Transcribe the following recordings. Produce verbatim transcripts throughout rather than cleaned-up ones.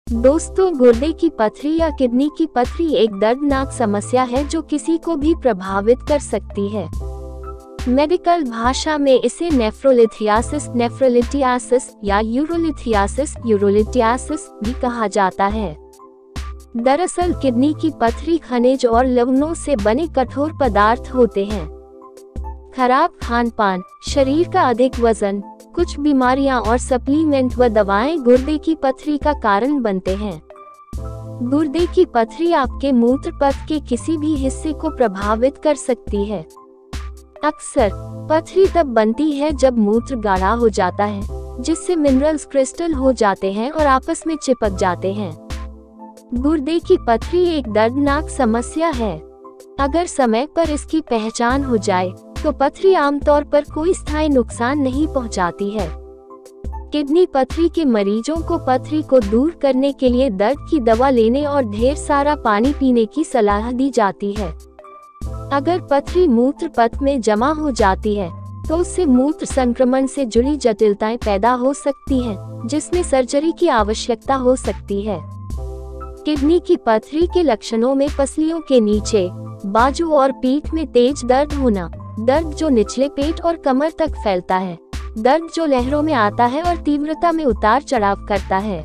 दोस्तों, गुर्दे की पथरी या किडनी की पथरी एक दर्दनाक समस्या है जो किसी को भी प्रभावित कर सकती है। मेडिकल भाषा में इसे नेफ्रोलिथियासिस, नेफ्रोलिटियासिस या यूरोलिथियासिस, यूरोलिटियासिस भी कहा जाता है। दरअसल किडनी की पथरी खनिज और लवणों से बने कठोर पदार्थ होते हैं। खराब खान पान, शरीर का अधिक वजन, कुछ बीमारियां और सप्लीमेंट व दवाएं गुर्दे की पथरी का कारण बनते हैं। गुर्दे की पथरी आपके मूत्र पथ के किसी भी हिस्से को प्रभावित कर सकती है। अक्सर पथरी तब बनती है जब मूत्र गाढ़ा हो जाता है, जिससे मिनरल्स क्रिस्टल हो जाते हैं और आपस में चिपक जाते हैं। गुर्दे की पथरी एक दर्दनाक समस्या है। अगर समय पर इसकी पहचान हो जाए तो पथरी आमतौर पर कोई स्थायी नुकसान नहीं पहुंचाती है। किडनी पथरी के मरीजों को पथरी को दूर करने के लिए दर्द की दवा लेने और ढेर सारा पानी पीने की सलाह दी जाती है। अगर पथरी मूत्र पथ में जमा हो जाती है तो उससे मूत्र संक्रमण से जुड़ी जटिलताएं पैदा हो सकती हैं, जिसमें सर्जरी की आवश्यकता हो सकती है। किडनी की पथरी के लक्षणों में पसलियों के नीचे, बाजू और पीठ में तेज दर्द होना, दर्द जो निचले पेट और कमर तक फैलता है, दर्द जो लहरों में आता है और तीव्रता में उतार चढ़ाव करता है,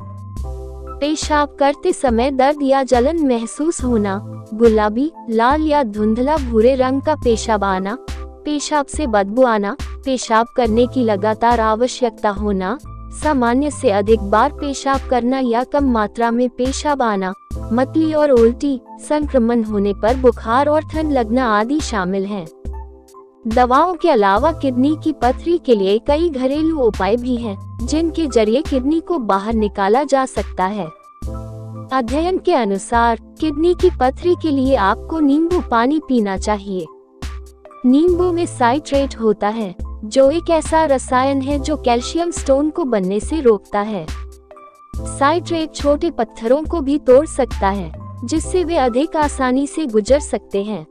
पेशाब करते समय दर्द या जलन महसूस होना, गुलाबी, लाल या धुंधला भूरे रंग का पेशाब आना, पेशाब से बदबू आना, पेशाब करने की लगातार आवश्यकता होना, सामान्य से अधिक बार पेशाब करना या कम मात्रा में पेशाब आना, मतली और उल्टी, संक्रमण होने पर बुखार और ठंड लगना आदि शामिल हैं। दवाओं के अलावा किडनी की पथरी के लिए कई घरेलू उपाय भी हैं, जिनके जरिए किडनी को बाहर निकाला जा सकता है। अध्ययन के अनुसार किडनी की पथरी के लिए आपको नींबू पानी पीना चाहिए। नींबू में साइट्रेट होता है, जो एक ऐसा रसायन है जो कैल्शियम स्टोन को बनने से रोकता है। साइट्रेट छोटे पत्थरों को भी तोड़ सकता है, जिससे वे अधिक आसानी से गुजर सकते हैं।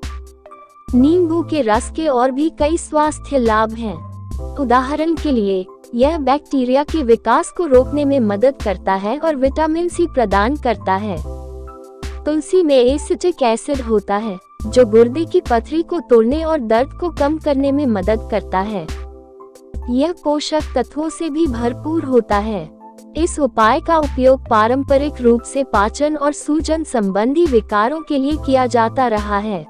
नींबू के रस के और भी कई स्वास्थ्य लाभ हैं। उदाहरण के लिए, यह बैक्टीरिया के विकास को रोकने में मदद करता है और विटामिन सी प्रदान करता है। तुलसी में एसिटिक एसिड होता है, जो गुर्दे की पथरी को तोड़ने और दर्द को कम करने में मदद करता है। यह पोषक तत्वों से भी भरपूर होता है। इस उपाय का उपयोग पारंपरिक रूप से पाचन और सूजन संबंधी विकारों के लिए किया जाता रहा है।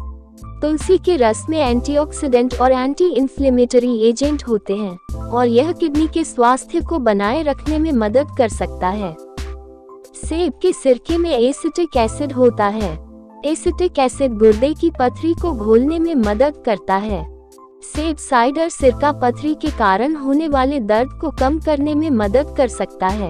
तुलसी के रस में एंटीऑक्सीडेंट और एंटी इन्फ्लेमेटरी एजेंट होते हैं और यह किडनी के स्वास्थ्य को बनाए रखने में मदद कर सकता है। सेब के सिरके में एसिटिक एसिड होता है। एसिटिक एसिड गुर्दे की पथरी को घोलने में मदद करता है। सेब साइडर सिरका पथरी के कारण होने वाले दर्द को कम करने में मदद कर सकता है।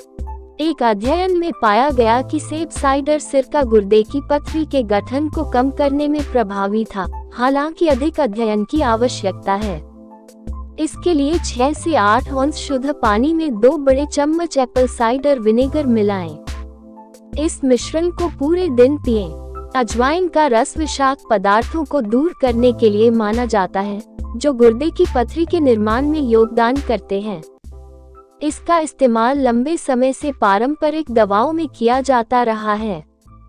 एक अध्ययन में पाया गया कि सेब साइडर सिरका गुर्दे की पथरी के गठन को कम करने में प्रभावी था, हालांकि अधिक अध्ययन की आवश्यकता है। इसके लिए छह से आठ औंस शुद्ध पानी में दो बड़े चम्मच एप्पल साइडर विनेगर मिलाएं। इस मिश्रण को पूरे दिन पिएं। अजवाइन का रस विषाक्त पदार्थों को दूर करने के लिए माना जाता है, जो गुर्दे की पथरी के निर्माण में योगदान करते हैं। इसका इस्तेमाल लंबे समय से पारंपरिक दवाओं में किया जाता रहा है।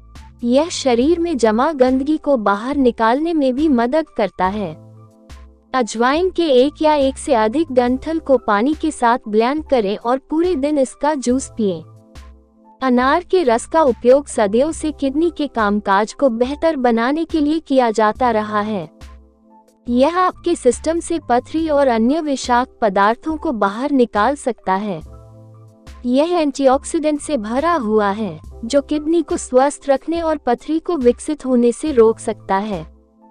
यह शरीर में जमा गंदगी को बाहर निकालने में भी मदद करता है। अजवाइन के एक या एक से अधिक डंठल को पानी के साथ ब्लेंड करें और पूरे दिन इसका जूस पिएं। अनार के रस का उपयोग सदियों से किडनी के कामकाज को बेहतर बनाने के लिए किया जाता रहा है। यह आपके सिस्टम से पथरी और अन्य विषाक्त पदार्थों को बाहर निकाल सकता है। यह एंटीऑक्सीडेंट से भरा हुआ है, जो किडनी को स्वस्थ रखने और पथरी को विकसित होने से रोक सकता है।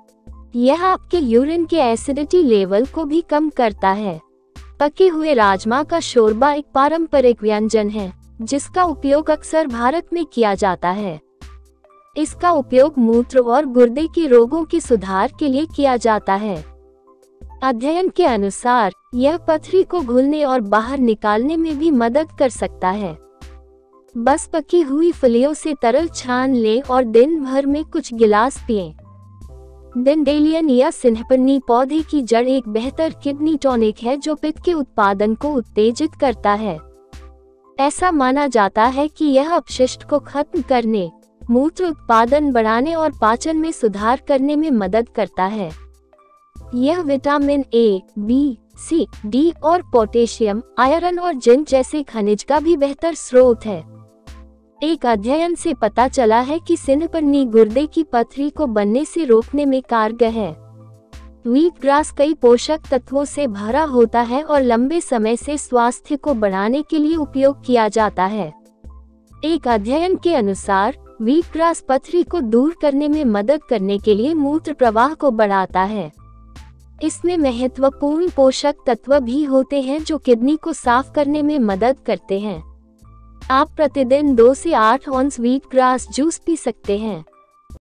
यह आपके यूरिन के एसिडिटी लेवल को भी कम करता है। पके हुए राजमा का शोरबा एक पारंपरिक व्यंजन है, जिसका उपयोग अक्सर भारत में किया जाता है। इसका उपयोग मूत्र और गुर्दे के रोगों के सुधार के लिए किया जाता है। अध्ययन के अनुसार यह पथरी को घुलने और बाहर निकालने में भी मदद कर सकता है। बस पकी हुई फलियों से तरल छान लें और दिन भर में कुछ गिलास पिएं। डेंडेलियन या सिनहपन्नी पौधे की जड़ एक बेहतर किडनी टॉनिक है जो पित्त के उत्पादन को उत्तेजित करता है। ऐसा माना जाता है कि यह अपशिष्ट को खत्म करने, मूत्र उत्पादन बढ़ाने और पाचन में सुधार करने में मदद करता है। यह vitamin A, B, C, D और पोटेशियम, आयरन और जिंक जैसे खनिज का भी बेहतर स्रोत है। एक अध्ययन से पता चला है कि सिनपन्नी गुर्दे की पथरी को बनने से रोकने में कारगर है। व्हीट ग्रास कई पोषक तत्वों से भरा होता है और लंबे समय से स्वास्थ्य को बढ़ाने के लिए उपयोग किया जाता है। एक अध्ययन के अनुसार व्हीट ग्रास पथरी को दूर करने में मदद करने के लिए मूत्र प्रवाह को बढ़ाता है। इसमें महत्वपूर्ण पोषक तत्व भी होते हैं जो किडनी को साफ करने में मदद करते हैं। आप प्रतिदिन दो से आठ ऑन्स व्हीट ग्रास जूस पी सकते हैं।